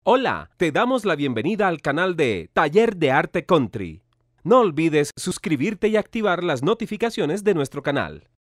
Hola, te damos la bienvenida al canal de Taller de Arte Country. No olvides suscribirte y activar las notificaciones de nuestro canal.